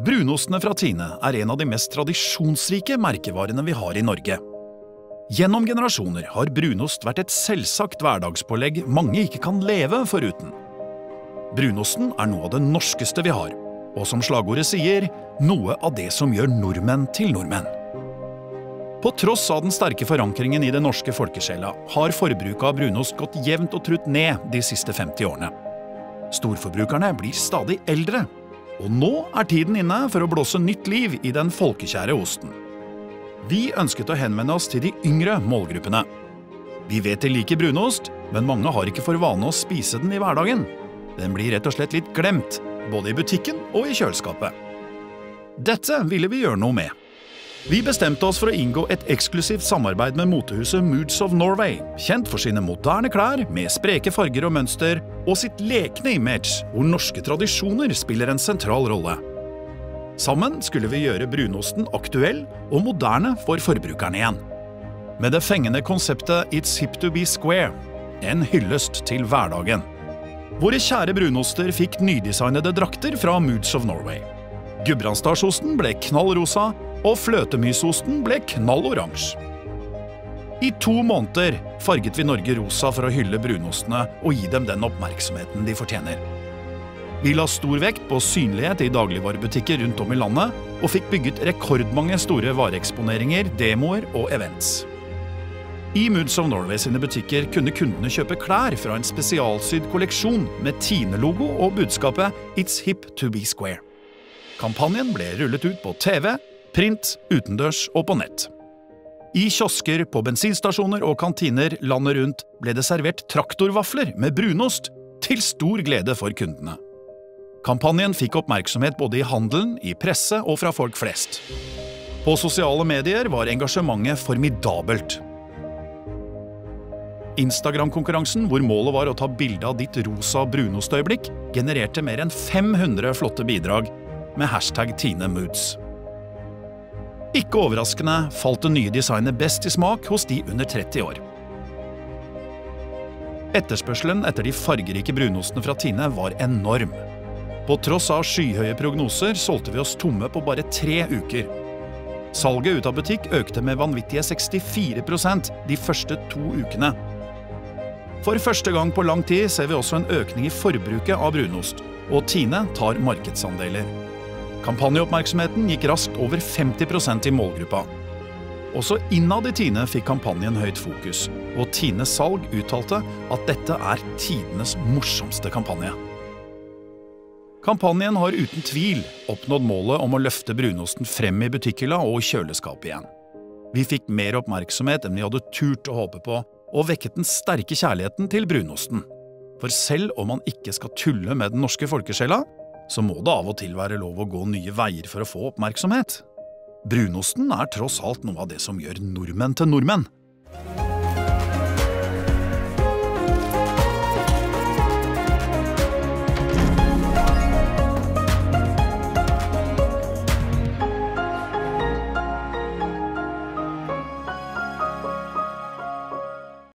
Brunostene fra Tine er en av de mest tradisjonsrike merkevarene vi har i Norge. Gjennom generasjoner har brunost vært et selvsagt hverdagspålegg mange ikke kan leve foruten. Brunosten er noe av det norskeste vi har, og som slagordet sier, noe av det som gjør nordmenn til nordmenn. På tross av den sterke forankringen i det norske folkesjela, har forbruket av brunost gått jevnt og trutt ned de siste 50 årene. Storforbrukerne blir stadig eldre, og nå er tiden inne for å blåse nytt liv i den folkekjære osten. Vi ønsket å henvende oss til de yngre målgruppene. Vi vet de liker brunost, men mange har ikke for vane å spise den i hverdagen. Den blir rett og slett litt glemt, både i butikken og i kjøleskapet. Dette ville vi gjøre noe med. Vi bestemte oss for å inngå et eksklusivt samarbeid med motehuset Moods of Norway, kjent for sine moderne klær med spreke farger og mønster, og sitt lekne image, hvor norske tradisjoner spiller en sentral rolle. Sammen skulle vi gjøre brunosten aktuell og moderne for forbrukerne igjen. Med det fengende konseptet It's hip to be square, en hyllest til hverdagen. Våre kjære brunoster fikk nydesignede drakter fra Moods of Norway. Gudbrandsdalsosten ble knallrosa, og fløtemysosten ble knalloransje. I 2 måneder farget vi Norge rosa for å hylle brunostene og gi dem den oppmerksomheten de fortjener. Vi la stor vekt på synlighet i dagligvarebutikker rundt om i landet, og fikk bygget rekordmange store vareeksponeringer, demoer og events. I Moods of Norway sine butikker kunne kundene kjøpe klær fra en spesialsydd kolleksjon med Tine-logo og budskapet It's hip to be square. Kampanjen ble rullet ut på TV, print, utendørs og på nett. I kiosker, på bensinstasjoner og kantiner landet rundt ble det servert traktorvafler med brunost, til stor glede for kundene. Kampanjen fikk oppmerksomhet både i handelen, i presse og fra folk flest. På sosiale medier var engasjementet formidabelt. Instagram-konkurransen, hvor målet var å ta bilde av ditt rosa brunostøyeblikk, genererte mer enn 500 flotte bidrag med hashtag TineMoods. Ikke overraskende falt det nye designet best i smak hos de under 30 år. Etterspørselen etter de fargerike brunostene fra Tine var enorm. På tross av skyhøye prognoser solgte vi oss tomme på bare 3 uker. Salget ut av butikk økte med vanvittige 64% de første 2 ukene. For første gang på lang tid ser vi også en økning i forbruket av brunost, og Tine tar markedsandeler. Kampanjeoppmerksomheten gikk raskt over 50% i målgruppa. Også innad i Tine fikk kampanjen høyt fokus, og Tines salg uttalte at dette er tidenes morsomste kampanje. Kampanjen har uten tvil oppnådd målet om å løfte brunosten frem i butikkhylla og kjøleskapet igjen. Vi fikk mer oppmerksomhet enn vi hadde turt å håpe på, og vekket den sterke kjærligheten til brunosten. For selv om man ikke skal tulle med den norske folkesjela, så må det av og til være lov å gå nye veier for å få oppmerksomhet. Brunosten er tross alt noe av det som gjør nordmenn til nordmenn.